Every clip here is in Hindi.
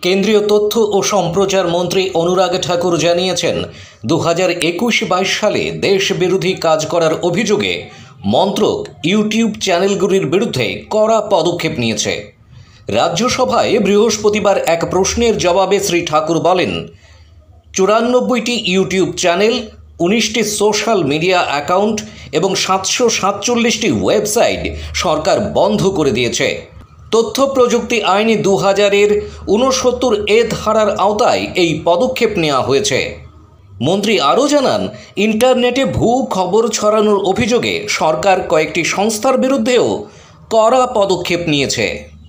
কেন্দ্রীয় তথ্য ও সম্প্রচার মন্ত্রী অনুরাগ ঠাকুর জানিয়েছেন 2021-22 সালে দেশ বিরোধী কাজ করার অভিযোগে মন্ত্রক ইউটিউব চ্যানেলগুলির বিরুদ্ধে কড়া পদক্ষেপ নিয়েছে। রাজ্যসভায় বৃহস্পতিবার এক প্রশ্নের জবাবে শ্রী ঠাকুর বলেন, 94টি ইউটিউব চ্যানেল, 19টি সোশ্যাল মিডিয়া অ্যাকাউন্ট এবং 747টি ওয়েবসাইট সরকার বন্ধ করে দিয়েছে। তথ্য প্রযুক্তি আইন 2000-এর 69A ধারার আওতায় এই পদক্ষেপ নেওয়া হয়েছে। মন্ত্রী আরও জানান, ইন্টারনেটে ভুয়ো খবর ছড়ানোর অভিযোগে সরকার কয়েকটি সংস্থার বিরুদ্ধেও কড়া পদক্ষেপ নিয়েছে।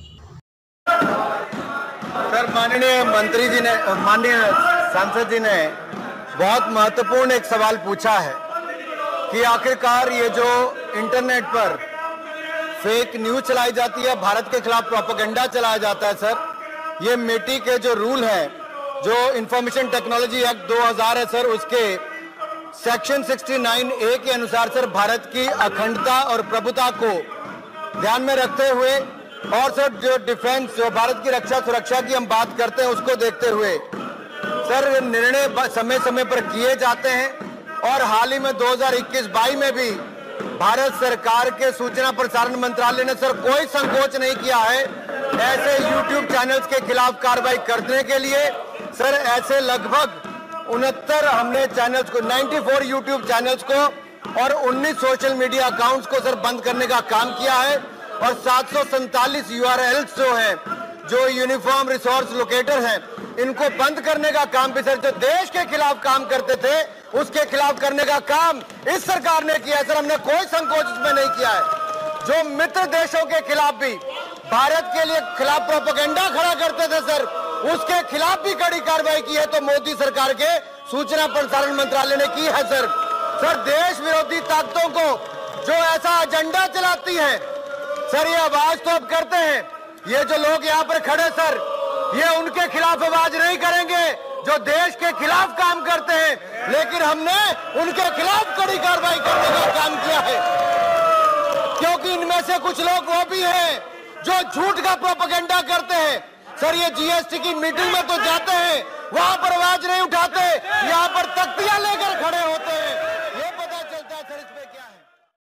सर, माननीय मंत्री जी ने, माननीय सांसद जी ने बहुत महत्वपूर्ण एक सवाल पूछा है कि आखिरकार ये जो इंटरनेट पर फेक न्यूज चलाई जाती है, भारत के खिलाफ प्रोपेगेंडा चलाया जाता है, सर ये मेटी के जो रूल है, जो इंफॉर्मेशन टेक्नोलॉजी एक्ट 2000 है सर, उसके सेक्शन 69A के अनुसार सर भारत की अखंडता और प्रभुता को ध्यान में रखते हुए और सर जो डिफेंस, जो भारत की रक्षा सुरक्षा की हम बात करते हैं, उसको देखते हुए सर निर्णय समय समय पर किए जाते हैं। और हाल ही में 2021-22 में भी भारत सरकार के सूचना प्रसारण मंत्रालय ने सर कोई संकोच नहीं किया है ऐसे यूट्यूब चैनल्स के खिलाफ कार्रवाई करने के लिए। सर ऐसे लगभग 69 हमने चैनल्स को, 94 यूट्यूब चैनल्स को और 19 सोशल मीडिया अकाउंट्स को सर बंद करने का काम किया है। और 747 URLs जो हैं, जो यूनिफॉर्म रिसोर्स लोकेटर हैं, इनको बंद करने का काम भी सर जो देश के खिलाफ काम करते थे उसके खिलाफ करने का काम इस सरकार ने किया है। सर हमने कोई संकोच इसमें नहीं किया है। जो मित्र देशों के खिलाफ भी भारत के लिए खिलाफ प्रोपेगेंडा खड़ा करते थे सर, उसके खिलाफ भी कड़ी कार्रवाई की है तो मोदी सरकार के सूचना प्रसारण मंत्रालय ने की है। सर देश विरोधी ताकतों को जो ऐसा एजेंडा चलाती है सर, ये आवाज तो अब करते हैं। ये जो लोग यहाँ पर खड़े सर, ये उनके खिलाफ आवाज नहीं करेंगे जो देश के खिलाफ काम करते हैं, लेकिन हमने उनके खिलाफ कड़ी कार्रवाई करने का काम किया है। क्योंकि इनमें से कुछ लोग वो भी हैं जो झूठ का प्रोपेगेंडा करते हैं। सर ये GST की मीटिंग में तो जाते हैं, वहां पर आवाज नहीं उठाते, यहाँ पर तख्तियां लेकर खड़े होते हैं।